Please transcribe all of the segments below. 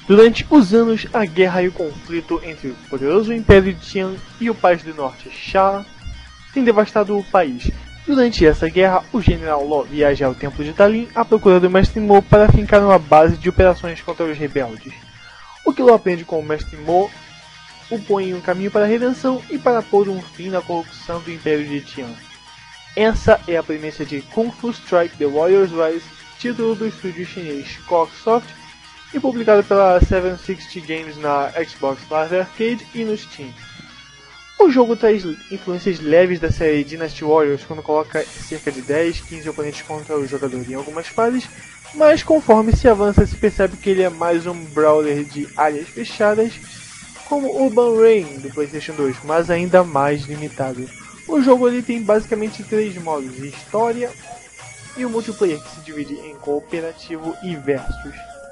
Durante os anos, a guerra e o conflito entre o poderoso Império Tian e o País do Norte, Xia, tem devastado o país. Durante essa guerra, o General Lo viaja ao Templo de Talin à procura do Mestre Mo para fincar uma base de operações contra os rebeldes. O que Lo aprende com o Mestre Mo o põe em um caminho para a redenção e para pôr um fim na corrupção do Império de Tian. Essa é a premissa de Kung Fu Strike The Warriors Rise, título do estúdio chinês Cocksoft e publicado pela 760 Games na Xbox Live Arcade e no Steam. O jogo traz influências leves da série Dynasty Warriors quando coloca cerca de 10, 15 oponentes contra o jogador em algumas fases, mas conforme se avança se percebe que ele é mais um brawler de áreas fechadas, como Urban Reign do PlayStation 2, mas ainda mais limitado. O jogo ele tem basicamente 3 modos: história e o multiplayer, que se divide em cooperativo e versus.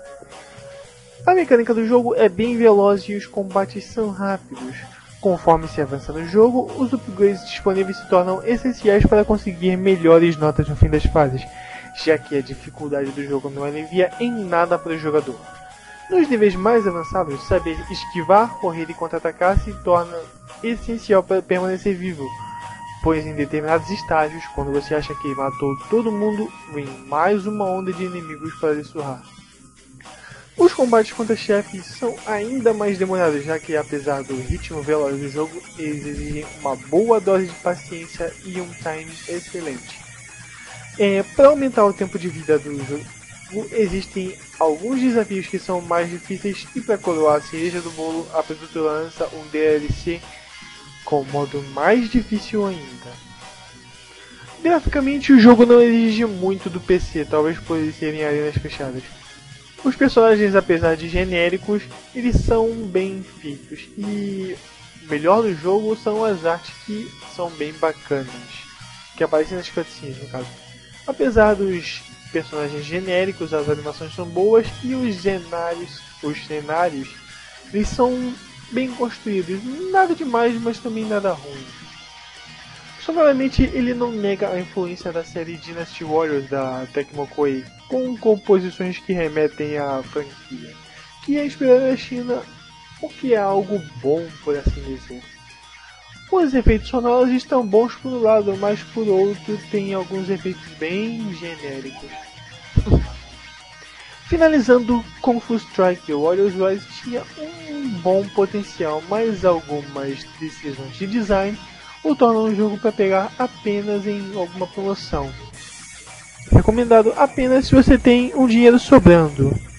A mecânica do jogo é bem veloz e os combates são rápidos. Conforme se avança no jogo, os upgrades disponíveis se tornam essenciais para conseguir melhores notas no fim das fases, já que a dificuldade do jogo não alivia em nada para o jogador. Nos níveis mais avançados, saber esquivar, correr e contra-atacar se torna essencial para permanecer vivo, pois em determinados estágios, quando você acha que matou todo mundo, vem mais uma onda de inimigos para lhe surrar. Os combates contra chefes são ainda mais demorados, já que apesar do ritmo veloz do jogo, eles exigem uma boa dose de paciência e um timing excelente. Para aumentar o tempo de vida do jogo, existem alguns desafios que são mais difíceis, e para coroar a cereja do bolo, a produtora lança um DLC com o modo mais difícil ainda. Graficamente, o jogo não exige muito do PC, talvez por eles serem arenas fechadas. Os personagens, apesar de genéricos, eles são bem feitos, e o melhor do jogo são as artes, que são bem bacanas, que aparecem nas cutscenes no caso. Apesar dos personagens genéricos, as animações são boas e os cenários eles são bem construídos, nada demais, mas também nada ruim. Somente ele não nega a influência da série Dynasty Warriors da Tecmo Koei, com composições que remetem à franquia, que é inspirada na China, o que é algo bom, por assim dizer. Os efeitos sonoros estão bons por um lado, mas por outro tem alguns efeitos bem genéricos. Finalizando, Kung Fu Strike The Warriors Rise tinha um bom potencial, mas algumas decisões de design o tornam um jogo para pegar apenas em alguma promoção. Recomendado apenas se você tem um dinheiro sobrando.